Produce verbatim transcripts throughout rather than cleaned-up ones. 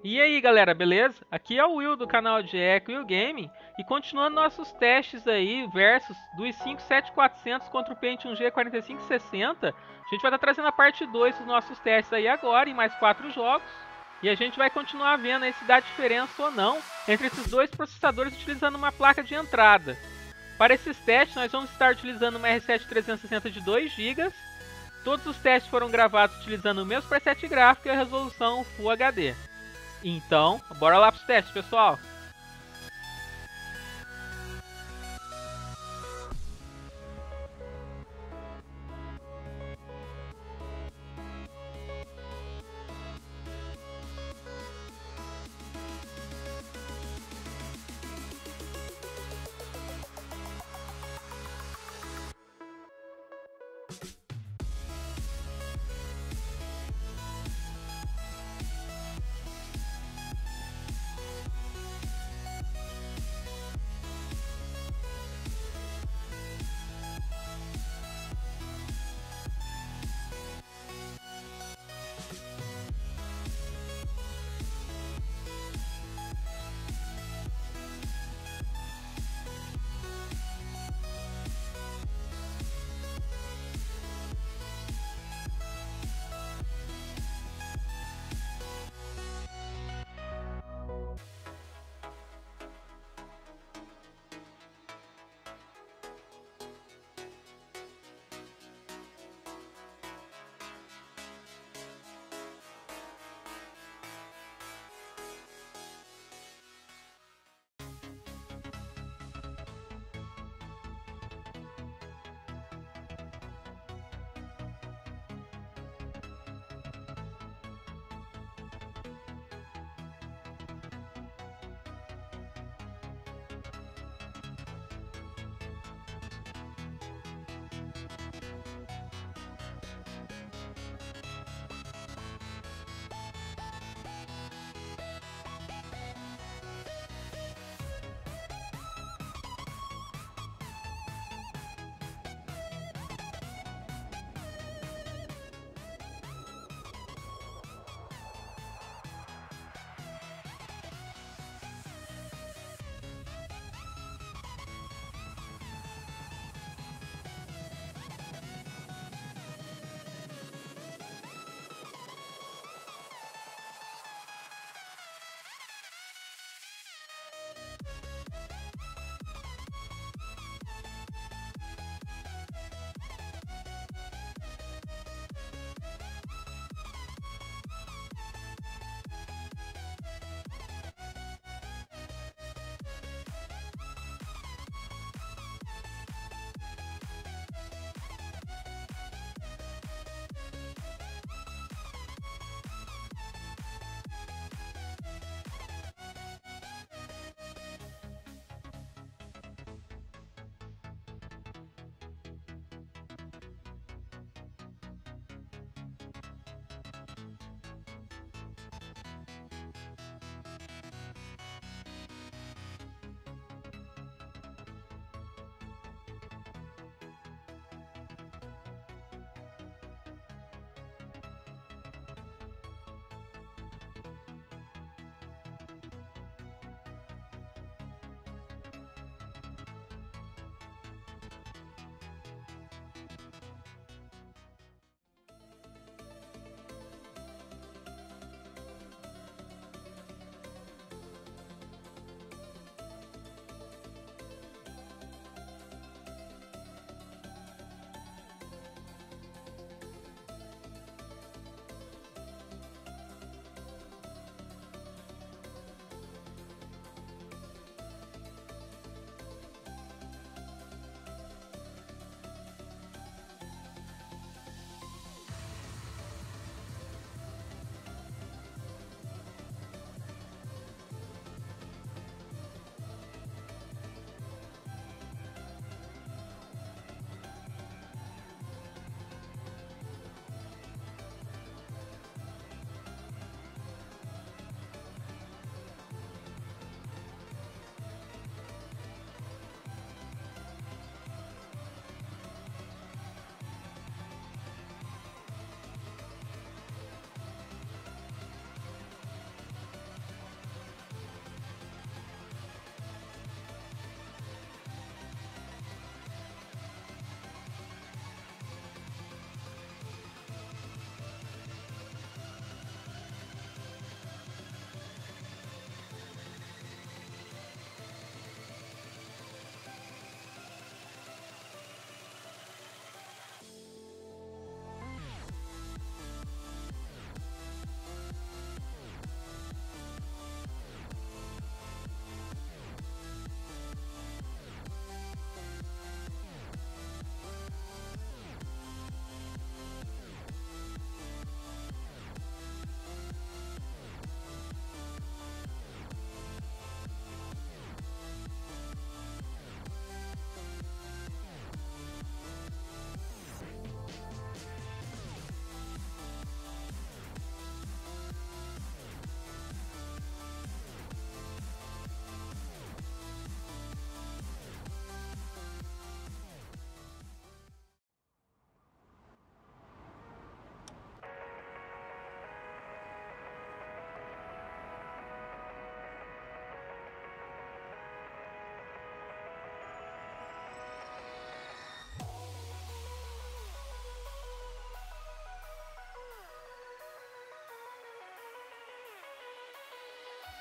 E aí galera, beleza? Aqui é o Will do canal de Eco e o Gaming e continuando nossos testes aí, versus do i cinco sete mil e quatrocentos contra o Pentium G quarenta e cinco sessenta. A gente vai estar trazendo a parte dois dos nossos testes aí agora, em mais quatro jogos. E a gente vai continuar vendo aí se dá diferença ou não entre esses dois processadores utilizando uma placa de entrada. Para esses testes nós vamos estar utilizando uma R sete trezentos e sessenta de dois gigas. Todos os testes foram gravados utilizando o mesmo preset gráfico e a resolução Full H D. Então, bora lá para os testes, pessoal!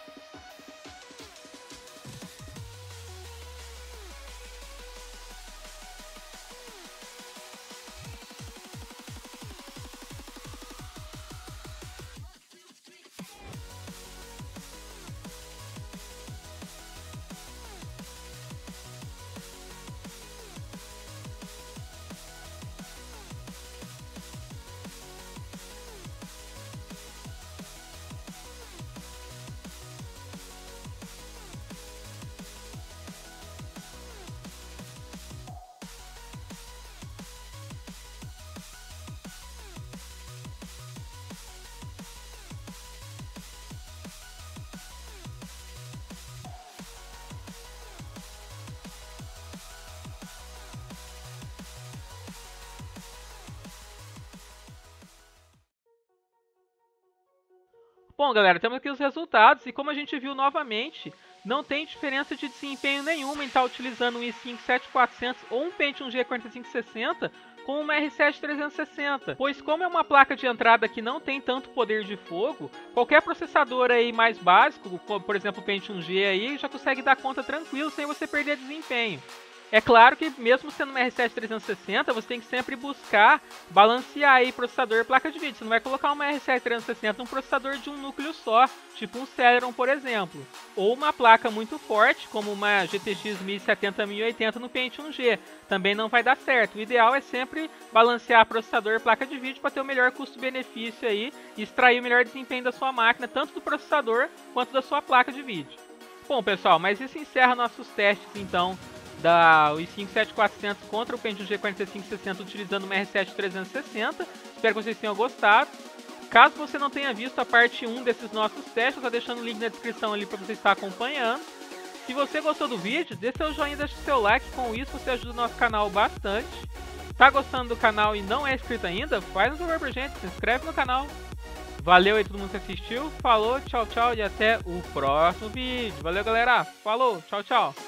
Bom, galera, temos aqui os resultados e como a gente viu novamente, não tem diferença de desempenho nenhuma em estar utilizando um i cinco sete mil e quatrocentos ou um Pentium G quarenta e cinco sessenta com uma R sete trezentos e sessenta, pois como é uma placa de entrada que não tem tanto poder de fogo, qualquer processador aí mais básico, como por exemplo o Pentium G aí, já consegue dar conta tranquilo sem você perder desempenho. É claro que mesmo sendo uma R sete trezentos e sessenta, você tem que sempre buscar balancear aí processador e placa de vídeo. Você não vai colocar uma R sete trezentos e sessenta num processador de um núcleo só, tipo um Celeron, por exemplo. Ou uma placa muito forte, como uma G T X mil e setenta, mil e oitenta no Pentium G. Também não vai dar certo. O ideal é sempre balancear processador e placa de vídeo para ter o melhor custo-benefício aí e extrair o melhor desempenho da sua máquina, tanto do processador quanto da sua placa de vídeo. Bom, pessoal, mas isso encerra nossos testes, então, da i cinco sete mil e quatrocentos contra o Pentium G quarenta e cinco sessenta utilizando uma R sete trezentos e sessenta. Espero que vocês tenham gostado. Caso você não tenha visto a parte um desses nossos testes, eu estou deixando o link na descrição ali para você estar acompanhando. Se você gostou do vídeo, dê seu joinha e deixe seu like, com isso você ajuda o nosso canal bastante. Tá gostando do canal e não é inscrito ainda? Faz um favor pra gente, se inscreve no canal. Valeu aí todo mundo que assistiu, falou, tchau, tchau e até o próximo vídeo. Valeu, galera, falou, tchau, tchau.